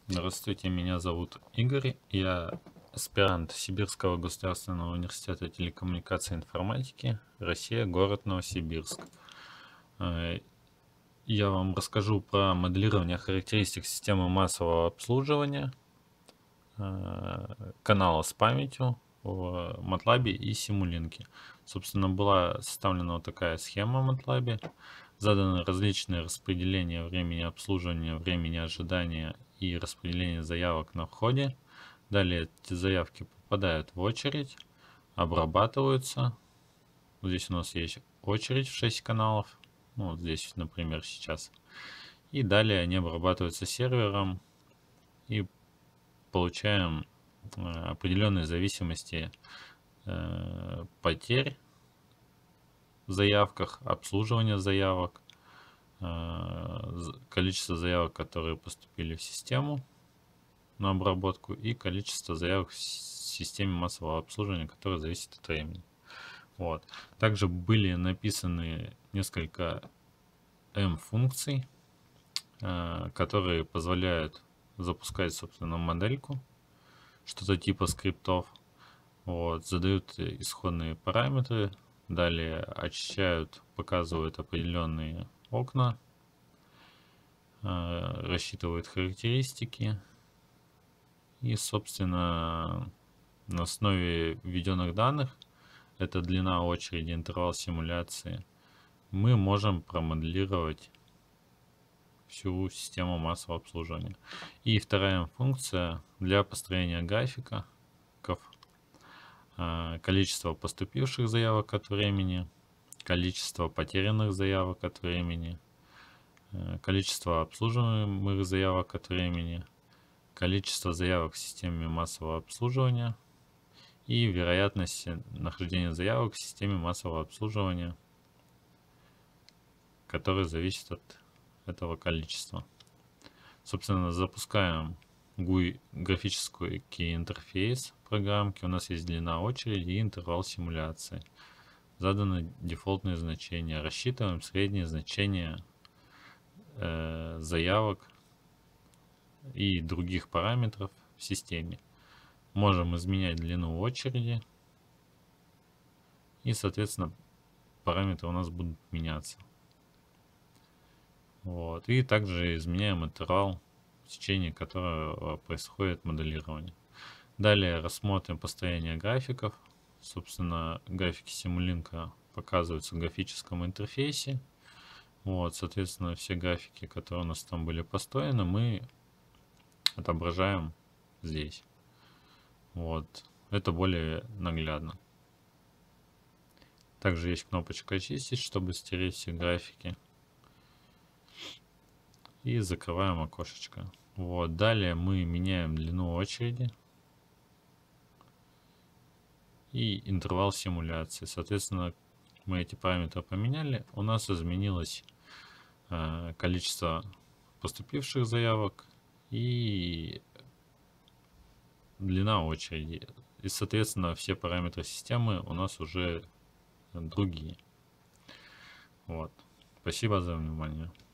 Здравствуйте, меня зовут Игорь, я аспирант Сибирского государственного университета телекоммуникации и информатики, Россия, город Новосибирск. Я вам расскажу про моделирование характеристик системы массового обслуживания канала с памятью в MATLAB и Simulink. Собственно, была составлена вот такая схема в MATLAB. Заданы различные распределения времени обслуживания, времени ожидания и распределения заявок на входе. Далее эти заявки попадают в очередь, обрабатываются. Здесь у нас есть очередь в 6 каналов. Ну, вот здесь, например, сейчас. И далее они обрабатываются сервером и получаем определенные зависимости потерь в заявках, обслуживания заявок, количество заявок, которые поступили в систему на обработку, и количество заявок в системе массового обслуживания, которое зависит от времени. Вот. Также были написаны несколько функций, которые позволяют запускать, собственно, модельку, что-то типа скриптов. Вот. Задают исходные параметры, далее очищают, показывают определенные окна, рассчитывают характеристики и, собственно, на основе введенных данных, это длина очереди, интервал симуляции, мы можем промоделировать всю систему массового обслуживания. И вторая функция для построения графиков: количество поступивших заявок от времени, количество потерянных заявок от времени, количество обслуживаемых заявок от времени, количество заявок в системе массового обслуживания и вероятность нахождения заявок в системе массового обслуживания, которая зависит от этого количества. Собственно, запускаем GUI, графический интерфейс программки. У нас есть длина очереди и интервал симуляции. Заданы дефолтные значения. Рассчитываем среднее значение заявок и других параметров в системе. Можем изменять длину очереди, и, соответственно, параметры у нас будут меняться. Вот. И также изменяем интервал, в течение которого происходит моделирование. Далее рассмотрим построение графиков. Собственно, графики Simulink показываются в графическом интерфейсе. Вот, соответственно, все графики, которые у нас там были построены, мы отображаем здесь. Вот. Это более наглядно. Также есть кнопочка «Очистить», чтобы стереть все графики. И закрываем окошечко. Вот. Далее мы меняем длину очереди и интервал симуляции. Соответственно, мы эти параметры поменяли. У нас изменилось количество поступивших заявок и длина очереди. И, соответственно, все параметры системы у нас уже другие. Вот. Спасибо за внимание.